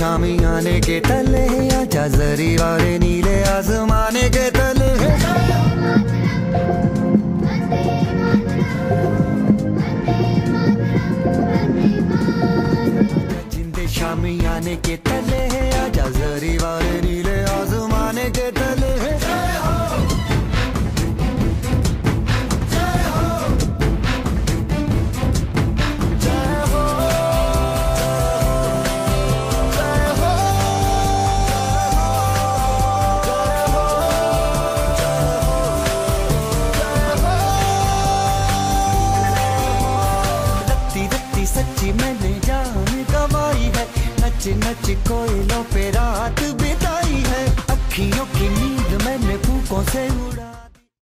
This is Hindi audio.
शामियाने के तले, आजा जरी वाले नीले आसमाने के तले। जिंदे शामियाने के तले, आजा जरी वाले नीले आसमाने के तले। सच्ची मैंने जान गवाई है, नच नच कोयलों पे रात बिताई है। अखियों की नींद मैंने फूकों से